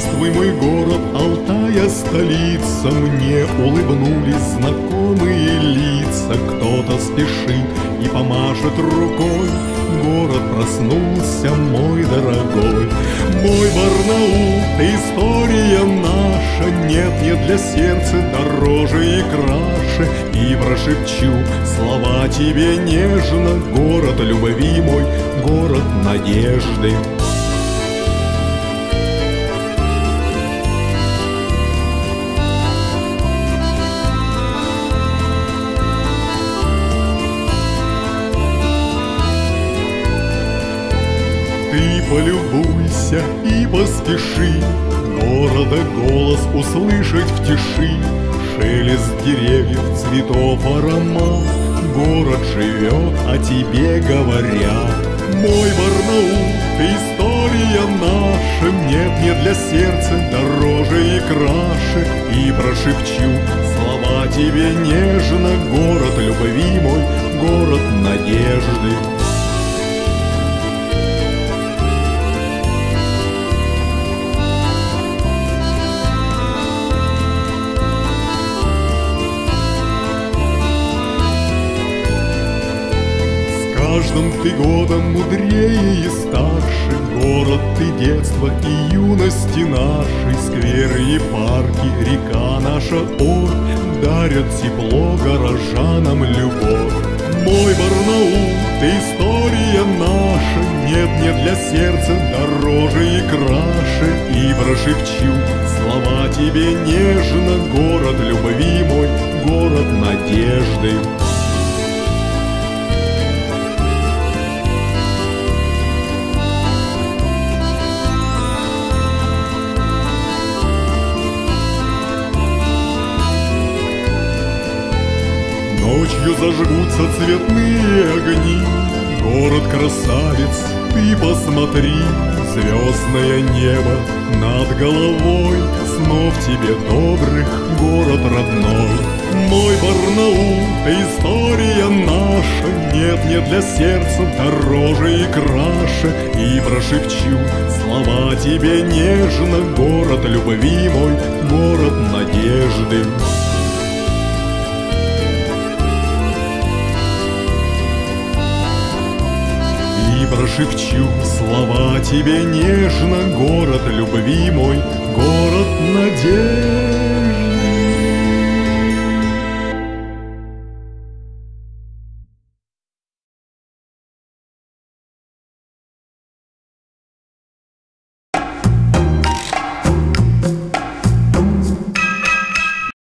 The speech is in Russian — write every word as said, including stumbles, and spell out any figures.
Здравствуй, мой город, Алтая столица. Мне улыбнулись знакомые лица. Кто-то спешит и помашет рукой. Город проснулся, мой дорогой. Мой Барнаул, история наша. Нет, нет для сердца дороже и краше. И прошепчу слова тебе нежно. Город любви мой, город надежды. Ты полюбуйся и поспеши города голос услышать в тиши. Шелест деревьев, цветов аромат. Город живет, о тебе говорят. Мой Барнаул, ты история наша. Нет, нет для сердца дороже и краше. И прошепчу слова тебе нежно. Город любви мой, город надежды. Каждым ты годом мудрее и старше. Город ты детства и юности нашей. Скверы и парки, река наша Орь дарят тепло горожанам любовь. Мой Барнаул, ты история наша. Нет, нет для сердца дороже и краше. И прошепчу слова тебе нежно. Город любви мой, город надежды. Ночью зажгутся цветные огни. Город красавец, ты посмотри. Звездное небо над головой. Снов тебе добрых, город родной. Мой Барнаул, ты история наша. Нет, нет для сердца дороже и краше. И прошепчу слова тебе нежно. Город любви мой, город надежды. И прошепчу слова тебе нежно. Город любви мой, город надежды.